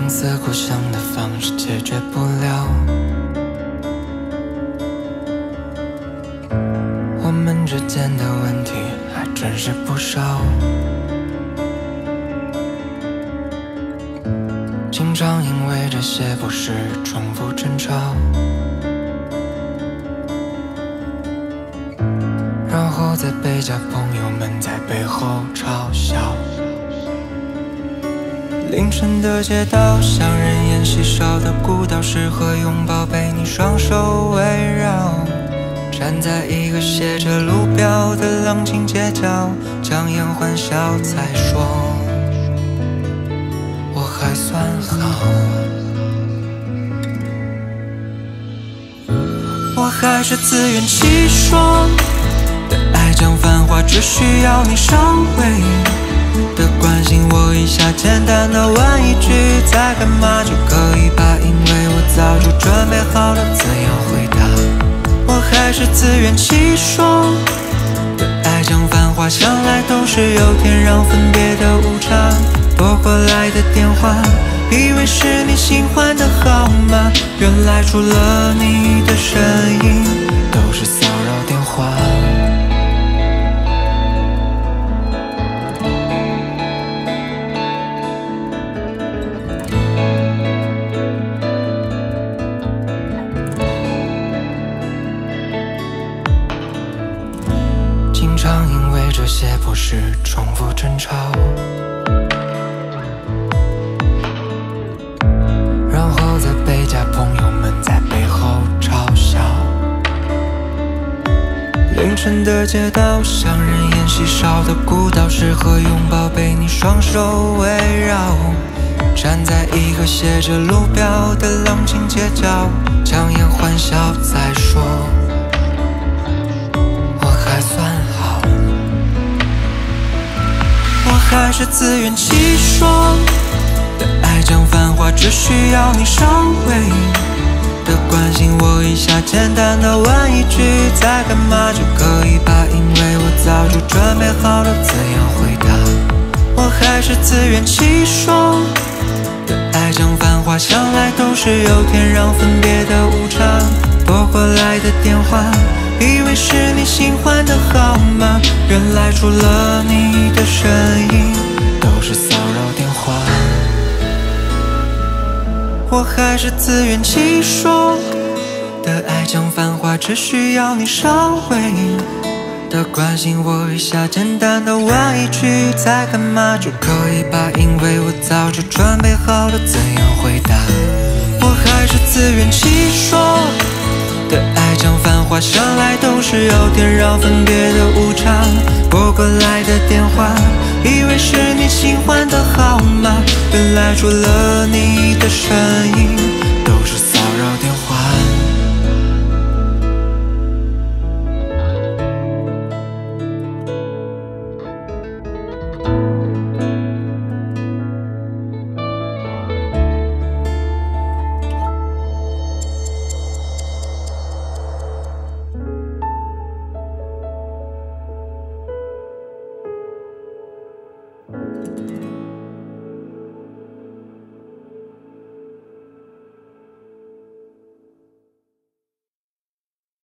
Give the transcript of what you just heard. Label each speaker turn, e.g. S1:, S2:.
S1: 放肆故乡的方式解决不了，我们之间的问题还真是不少，经常因为这些不是重复争吵，然后再被假朋友们在背后嘲笑。凌晨的街道像人烟稀少的孤岛，适合拥抱，被你双手围绕。站在一个写着路标的冷清街角，强颜欢笑才说我还算好。我还是自圆其说的爱将繁华，只需要你稍微的关心我一下，简单的问一句在干嘛就可以吧，因为我早就准备好了怎样回答。我还是自圆其说的爱将繁华，向来都是有天让分别的无常。拨过来的电话以为是你新换的号码，原来除了你的声音都是骚扰电话。经常因为这些不是重复争吵，然后再被假朋友们在背后嘲笑。凌晨的街道像人烟稀少的孤岛，适合拥抱，被你双手围绕。站在一个写着路标的冷清街角，强颜欢笑再说我还算好。我还是自圆其说的爱将繁华，只需要你稍微的关心我一下，简单的问一句在干嘛就可以吧，因为我早就准备好了怎样回答。我还是自圆其说的爱将繁华，向来都是有天让分别的无常。拨过来的电话以为是你新换的号码，原来除了你的声音都是骚扰电话。我还是自圆其说的爱将繁华，只需要你稍微的关心我一下，简单的问一句在干嘛就可以吧，因为我早就准备好了怎样回答。我还是自圆其说的爱将繁华，向来都是有天让分别的无常。拨过来的电话以为是你新换的号码，原来除了你的声音